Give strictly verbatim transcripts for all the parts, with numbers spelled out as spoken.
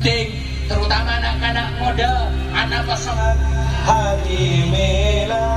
penting, terutama anak-anak muda, anak pasangan Hadimila.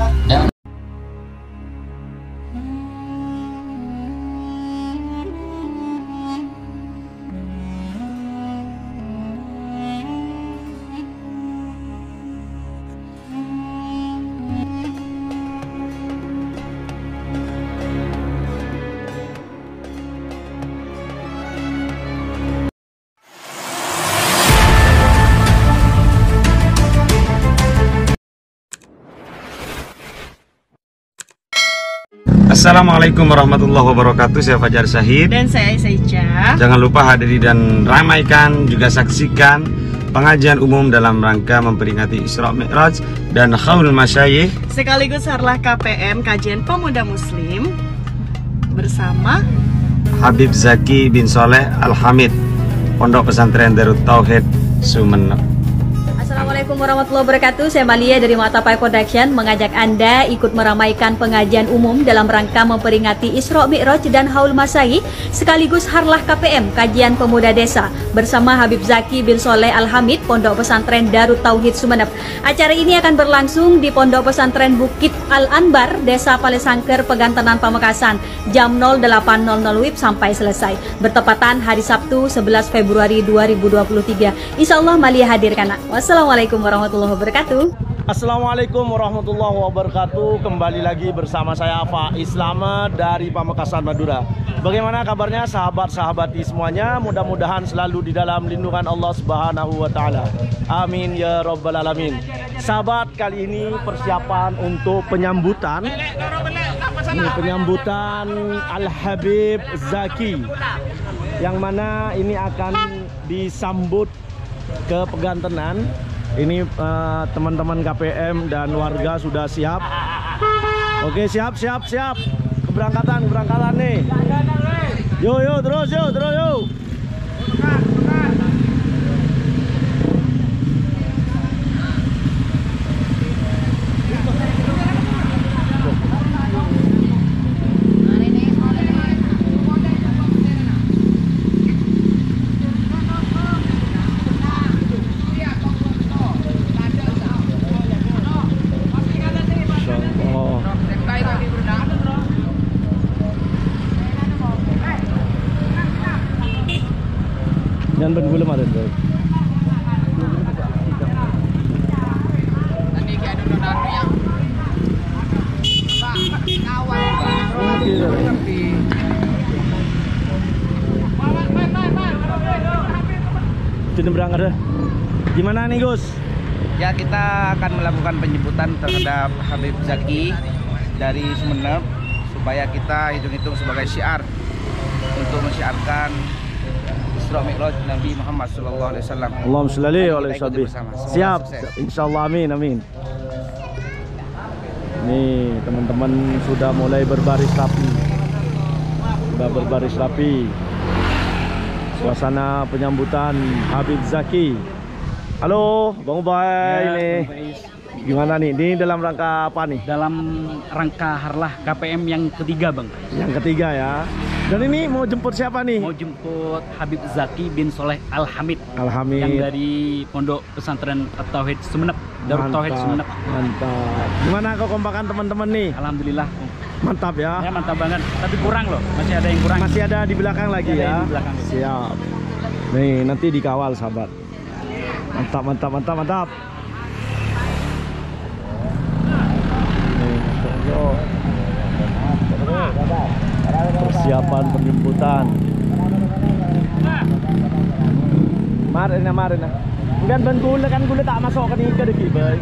Assalamualaikum warahmatullahi wabarakatuh. Saya Fajar Syahid dan saya Aisyah. Jangan lupa hadiri dan ramaikan juga saksikan pengajian umum dalam rangka memperingati Isra Mi'raj dan Haul Masyayikh sekaligus Harlah K P M Kajian Pemuda Muslim bersama Habib Zaki bin Soleh Al-Hamid, Pondok Pesantren Darut Tauhid Sumeneb. Assalamualaikum warahmatullahi wabarakatuh. Saya Malia dari Matapai Production mengajak Anda ikut meramaikan pengajian umum dalam rangka memperingati Isra Mi'raj dan Haul Masyayikh sekaligus Harlah K P M Kajian Pemuda Desa bersama Habib Zaki bin Soleh Al-Hamid, Pondok Pesantren Darut Tauhid Sumeneb. Acara ini akan berlangsung di Pondok Pesantren Bukit Al-Anbar, Desa Palesangker, Pegantenan, Pamekasan, jam nol delapan nol nol W I B sampai selesai. Bertepatan hari Sabtu sebelas Februari dua ribu dua puluh tiga. Insyaallah Malia hadirkan. Wassalamualaikum warahmatullahi wabarakatuh. Assalamualaikum warahmatullahi wabarakatuh. Kembali lagi bersama saya Faiz Slamet dari Pamekasan, Madura. Bagaimana kabarnya sahabat-sahabati semuanya? Mudah-mudahan selalu di dalam lindungan Allah Subhanahu wa taala. Amin ya rabbal alamin. Sahabat, kali ini persiapan untuk penyambutan ini penyambutan Al-Habib Zaki, yang mana ini akan disambut ke Pegantenan. Ini teman-teman uh, K P M dan warga sudah siap. Oke, siap, siap, siap. Keberangkatan, keberangkatan nih. Yo, yo, terus, yo, terus, yo. Jangan ben gula marin tuh. Tadi kayak dulu dari yang awal. Sudah berangkat dah. Gimana nih Gus? Ya, kita akan melakukan penjemputan terhadap Habib Zaki dari Sumeneb supaya kita hitung-hitung sebagai syiar untuk mensyiarkan Isra Mi'raj Nabi Muhammad sallallahu alaihi wasallam. Allahumma shalli alaihi wasallam. Siap, insyaallah, amin amin. Nih, teman-teman sudah mulai berbaris rapi. Sudah berbaris rapi. Suasana penyambutan Habib Zaki. Halo, Bang Ubay ya, ini. Gimana nih? Ini dalam rangka apa nih? Dalam rangka Harlah K P M yang ketiga, Bang. Yang ketiga ya. Dan ini mau jemput siapa nih? Mau jemput Habib Zaki bin Soleh Al-Hamid. Al-Hamid. Yang dari Pondok Pesantren Tauhid Sumeneb. Darut Tauhid Sumeneb. Mantap. Gimana kekompakan teman-teman nih? Alhamdulillah. Mantap ya. Ya, mantap banget. Tapi kurang loh. Masih ada yang kurang. Masih ada di belakang lagi Masih ya. Di belakang. Siap. Nih, nanti dikawal sahabat. Mantap, mantap, mantap, mantap. Persiapan penjemputan. Mari na, mari na. Gan ban gula kan gula tak masuk kan ke deki bay.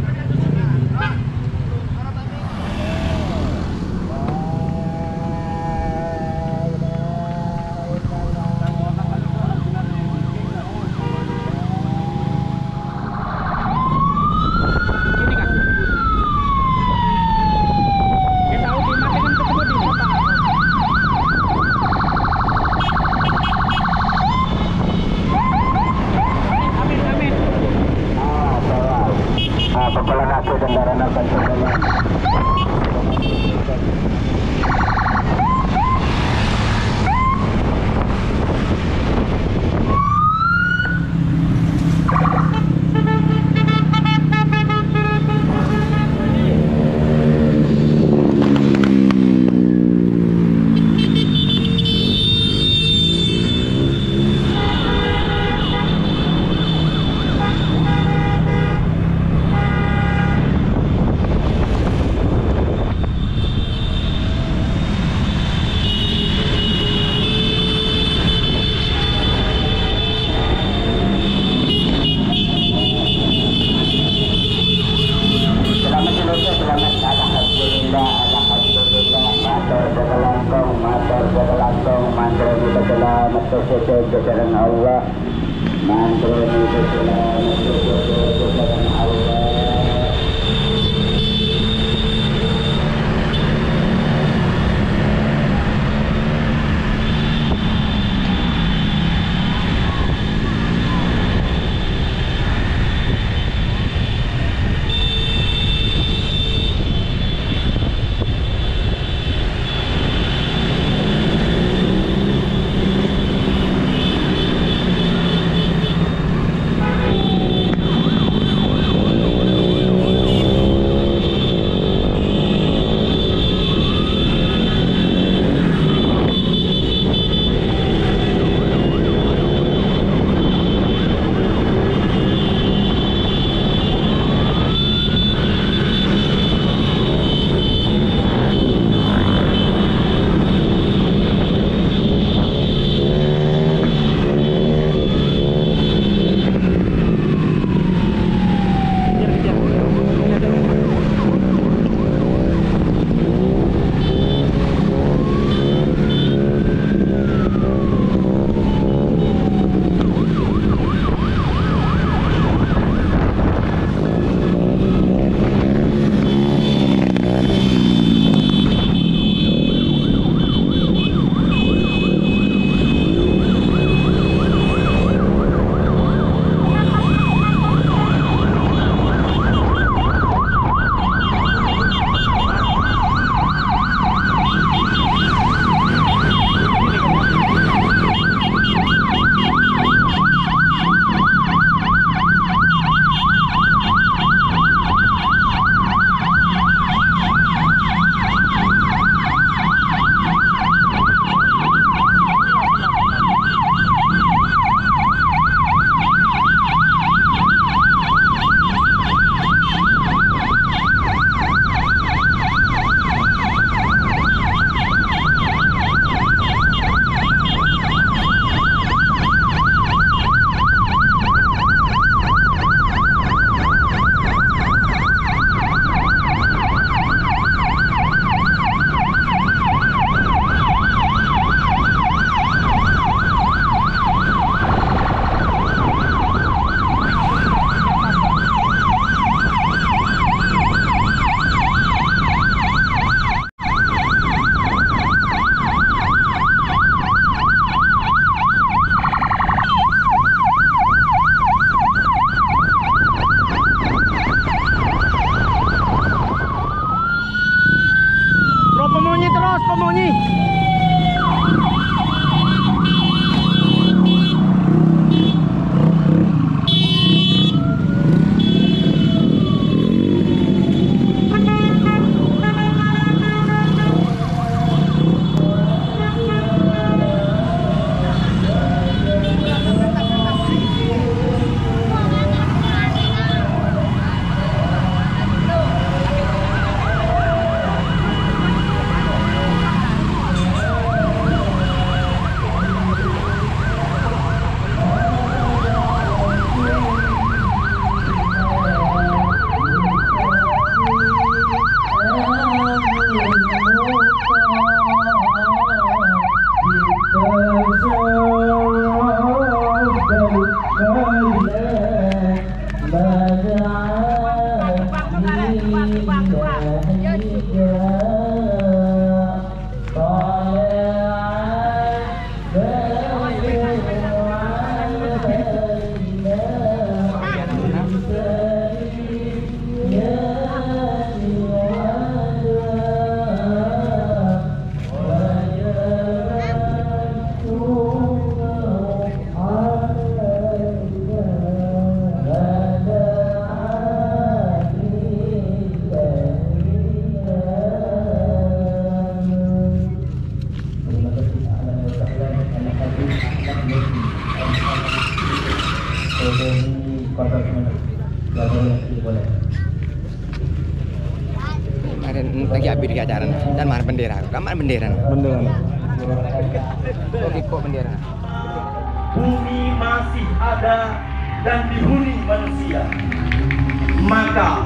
lagi abis di ajaran dan mana bendera, kamar bendera. Bendera. Oke kok bendera. Bumi masih ada dan dihuni manusia, maka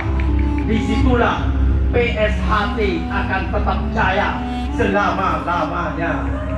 disitulah P S H T akan tetap jaya selama-lamanya.